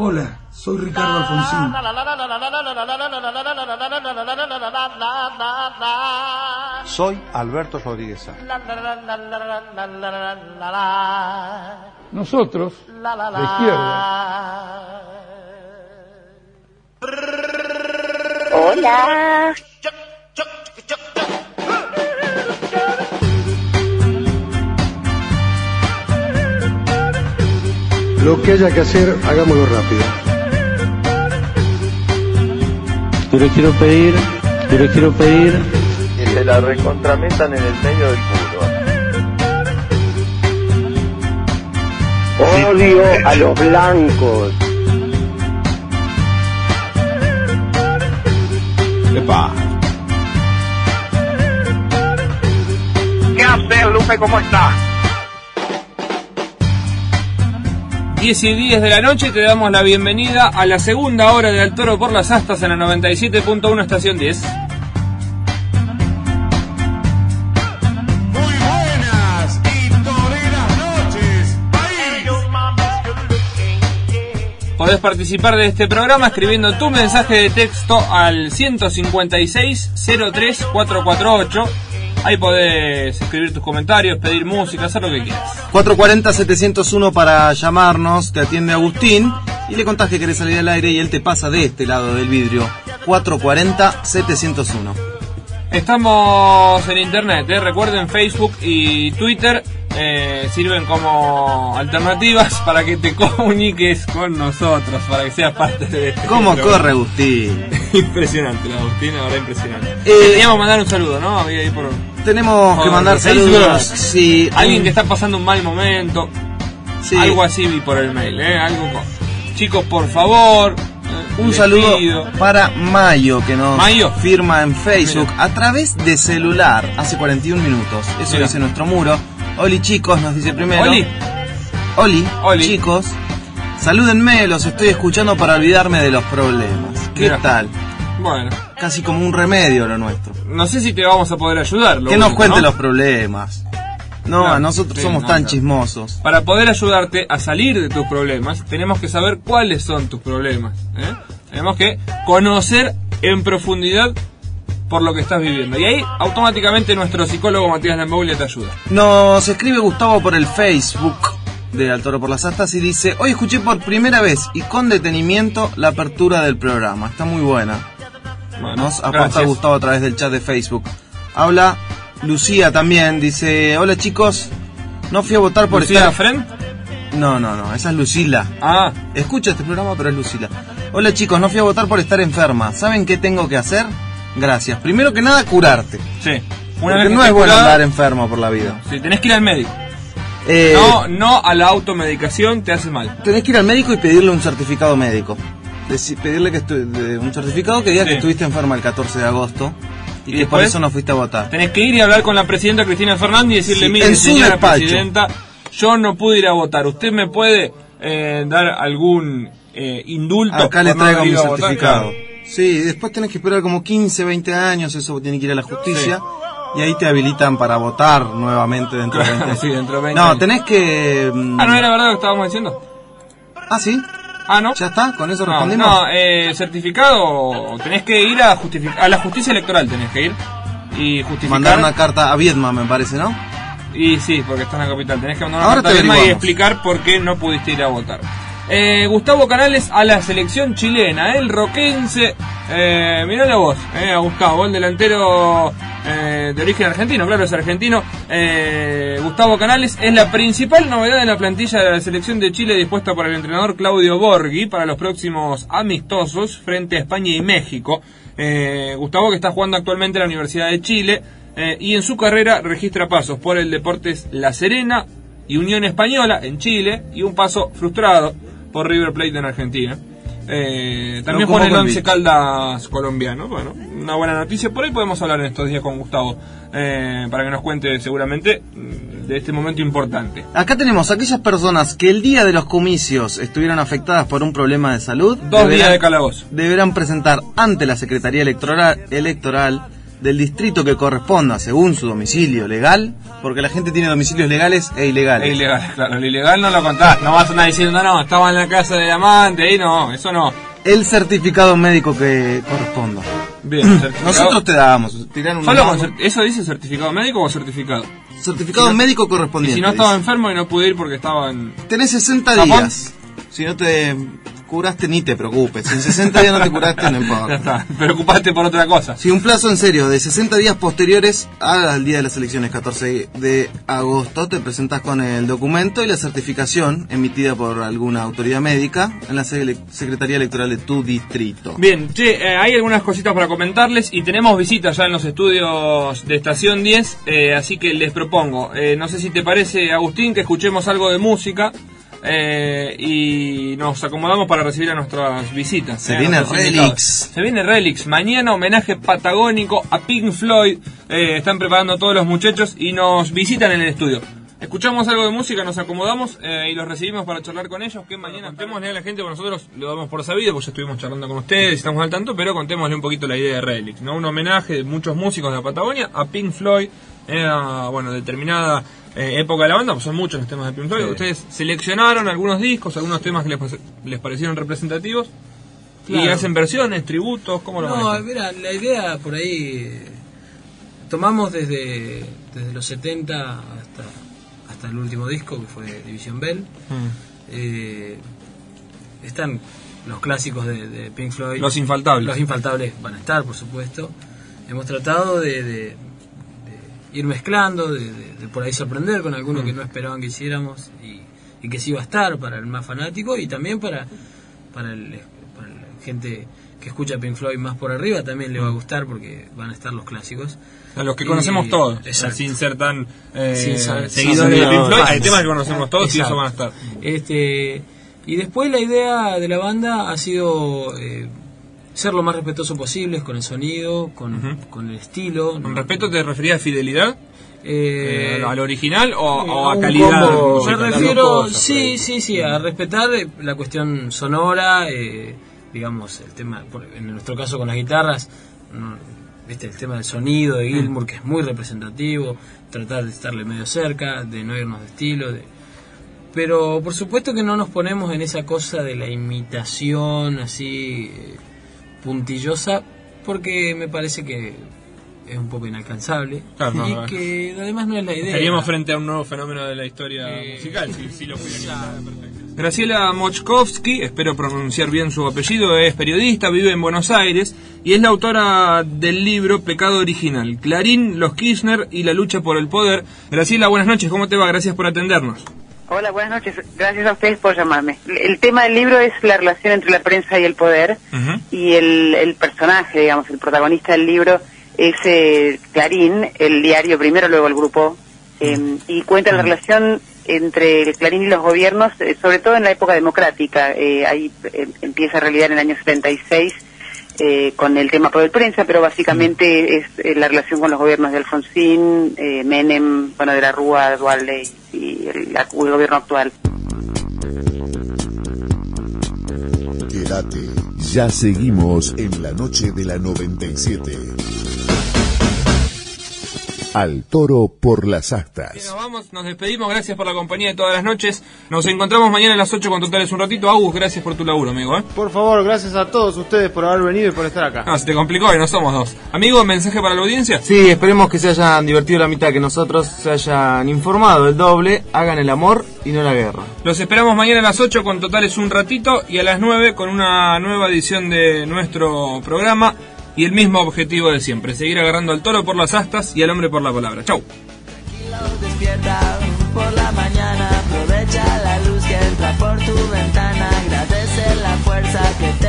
Hola, soy Ricardo Alfonsín. Soy Alberto Rodríguez. Nosotros, de izquierda. Hola. Lo que haya que hacer, hagámoslo rápido. Yo le quiero pedir que se la recontrametan en el medio del culo. Odio a los blancos. ¡Epa! ¿Qué haces, Lupe? ¿Cómo estás? 10:10 de la noche, te damos la bienvenida a la segunda hora de Al Toro por las Astas en la 97.1 estación 10. Muy buenas y toreras noches, país. Podés participar de este programa escribiendo tu mensaje de texto al 156-03-448. Ahí podés escribir tus comentarios, pedir música, hacer lo que quieras. 440-701 para llamarnos, te atiende Agustín y le contás que querés salir al aire y él te pasa de este lado del vidrio. 440-701. Estamos en internet, recuerden, Facebook y Twitter sirven como alternativas para que te comuniques con nosotros, para que seas parte de este. ¿Cómo corre Agustín? Impresionante, la Agustín, la verdad, impresionante. Teníamos que mandar un saludo, ¿no? Había ahí Tenemos que mandar saludos. Sí, alguien que está pasando un mal momento. Sí. Algo así vi por el mail, chicos, por favor. Un saludo para Mayo, que nos firma en Facebook a través de celular hace 41 minutos. Eso dice nuestro muro. Oli, chicos, nos dice primero. Oli, chicos. Salúdenme, los estoy escuchando para olvidarme de los problemas. ¿Qué tal? Bueno. Casi como un remedio lo nuestro. No sé si te vamos a poder ayudar. Que nos cuente los problemas. No, nosotros somos tan chismosos. Para poder ayudarte a salir de tus problemas, tenemos que saber cuáles son tus problemas. Tenemos que conocer en profundidad por lo que estás viviendo. Y ahí, automáticamente, nuestro psicólogo Matías Lambauglia te ayuda. Nos escribe Gustavo por el Facebook de Al Toro por las Astas y dice: hoy escuché por primera vez y con detenimiento la apertura del programa. Está muy buena. Bueno, nos aporta Gustavo a través del chat de Facebook. Habla Lucía también, dice: hola chicos, no fui a votar por ¿Lucía Fren? No, esa es Lucila. Escucha este programa, pero es Lucila. Hola chicos, no fui a votar por estar enferma. ¿Saben qué tengo que hacer? Gracias. Primero que nada, curarte. Sí. Porque no es bueno andar enfermo por la vida. Sí, tenés que ir al médico. No a la automedicación, te hace mal. Tenés que ir al médico y pedirle un certificado médico. Pedirle un certificado que diga que estuviste enferma el 14 de agosto y que por eso no fuiste a votar. Tenés que ir y hablar con la presidenta Cristina Fernández y decirle: mire, señora presidenta, yo no pude ir a votar. ¿Usted me puede dar algún indulto? Acá le traigo mi certificado. Sí, después tenés que esperar como 15, 20 años, eso tiene que ir a la justicia. Sí. Y ahí te habilitan para votar nuevamente dentro de 20 años. Sí, dentro de 20 años. No, tenés que... ¿no era verdad lo que estábamos diciendo? ¿Sí? ¿No? ¿Ya está? ¿Con eso respondimos? Certificado, tenés que ir a la justicia electoral, tenés que ir y justificar. Mandar una carta a Viedma, me parece, ¿no? Y sí, porque está en la capital. Tenés que mandar una carta a Viedma y explicar por qué no pudiste ir a votar. Gustavo Canales a la selección chilena, el roquense, mirá la voz, a Gustavo, el delantero de origen argentino, claro, es argentino. Gustavo Canales es la principal novedad en la plantilla de la selección de Chile dispuesta por el entrenador Claudio Borghi para los próximos amistosos frente a España y México. Gustavo, que está jugando actualmente en la Universidad de Chile y en su carrera registra pasos por el Deportes La Serena y Unión Española en Chile y un paso frustrado por River Plate en Argentina. También juega en el Once Caldas colombiano. Bueno, una buena noticia. Por ahí podemos hablar en estos días con Gustavo para que nos cuente seguramente de este momento importante. Acá tenemos a aquellas personas que el día de los comicios estuvieron afectadas por un problema de salud. 2 días de calabozo. Deberán presentar ante la Secretaría Electoral del distrito que corresponda según su domicilio legal, porque la gente tiene domicilios legales e ilegales. Es ilegal, claro, lo ilegal no lo contás, no vas a andar diciendo, no, estaba en la casa del amante, ahí no, eso no. El certificado médico que corresponda. Bien, nosotros te damos. ¿Eso dice certificado médico o certificado? Certificado médico correspondiente. Y si no estaba enfermo y no pude ir porque estaba en... Tenés 60 días. Si no te curaste, ni te preocupes. Si en 60 días no te curaste, no importa. Ya está, preocupaste por otra cosa. Si un plazo en serio de 60 días posteriores al día de las elecciones, 14 de agosto, te presentás con el documento y la certificación emitida por alguna autoridad médica en la Secretaría Electoral de tu distrito. Bien, hay algunas cositas para comentarles y tenemos visitas ya en los estudios de Estación 10, así que les propongo, no sé si te parece, Agustín, que escuchemos algo de música. Y nos acomodamos para recibir a nuestras visitas. Se viene Relix. Se viene Relix. Mañana homenaje patagónico a Pink Floyd. Están preparando todos los muchachos y nos visitan en el estudio. Escuchamos algo de música, nos acomodamos y los recibimos para charlar con ellos. Que mañana contémosle a la gente, porque nosotros lo damos por sabido, porque ya estuvimos charlando con ustedes, estamos al tanto, pero contémosle un poquito la idea de Relix, ¿no? Un homenaje de muchos músicos de la Patagonia a Pink Floyd. Determinada época de la banda, pues son muchos los temas de Pink Floyd. Sí. Ustedes seleccionaron algunos discos, algunos temas que les parecieron representativos, claro. Y hacen versiones, tributos, ¿cómo lo manejan? No, mira, la idea por ahí tomamos desde los 70 hasta el último disco, que fue División Bell. Están los clásicos de Pink Floyd. Los infaltables. Los infaltables van a estar, por supuesto. Hemos tratado de ir mezclando, de por ahí sorprender con alguno que no esperaban que hiciéramos y que sí iba a estar para el más fanático y también para la gente que escucha Pink Floyd más por arriba también le va a gustar porque van a estar los clásicos. A los que conocemos todos, sin ser tan seguidores de Pink Floyd, hay temas que conocemos todos. Exacto. Y eso van a estar. Y después la idea de la banda ha sido ser lo más respetuoso posible con el sonido, con el estilo. ¿Con respeto te referías a fidelidad? ¿Al original o a calidad? Me refiero, sí, a respetar la cuestión sonora, digamos, el tema, en nuestro caso con las guitarras, ¿viste? El tema del sonido de Gilmour, que es muy representativo, tratar de estarle medio cerca, de no irnos de estilo, pero por supuesto que no nos ponemos en esa cosa de la imitación así puntillosa, porque me parece que es un poco inalcanzable, claro, que además no es la idea. Estaríamos frente a un nuevo fenómeno de la historia musical, si lo pudiera. Graciela Mochkovsky, espero pronunciar bien su apellido, es periodista, vive en Buenos Aires y es la autora del libro Pecado Original, Clarín, los Kirchner y la lucha por el poder. Graciela, buenas noches, ¿cómo te va? Gracias por atendernos. Hola, buenas noches, gracias a ustedes por llamarme. El tema del libro es la relación entre la prensa y el poder, y el personaje, digamos, el protagonista del libro es Clarín, el diario primero, luego el grupo, y cuenta la relación entre el Clarín y los gobiernos, sobre todo en la época democrática. Ahí empieza en realidad en el año 76 con el tema poder prensa, pero básicamente es la relación con los gobiernos de Alfonsín, Menem, de la Rúa, Duhalde y el gobierno actual. Quédate, ya seguimos en la noche de la 97. Al toro por las astas. Bien, nos vamos, nos despedimos, gracias por la compañía de todas las noches. Nos encontramos mañana a las 8 con Totales un ratito. Agus, gracias por tu laburo, amigo. Por favor, gracias a todos ustedes por haber venido y por estar acá. No, se te complicó y no somos dos. Amigo, ¿mensaje para la audiencia? Sí, esperemos que se hayan divertido la mitad que nosotros, se hayan informado el doble, hagan el amor y no la guerra. Los esperamos mañana a las 8 con Totales un ratito y a las 9 con una nueva edición de nuestro programa. Y el mismo objetivo de siempre, seguir agarrando al toro por las astas y al hombre por la palabra. Chau. Despierta por la mañana, aprovecha la luz que entra por tu ventana, agradece la fuerza que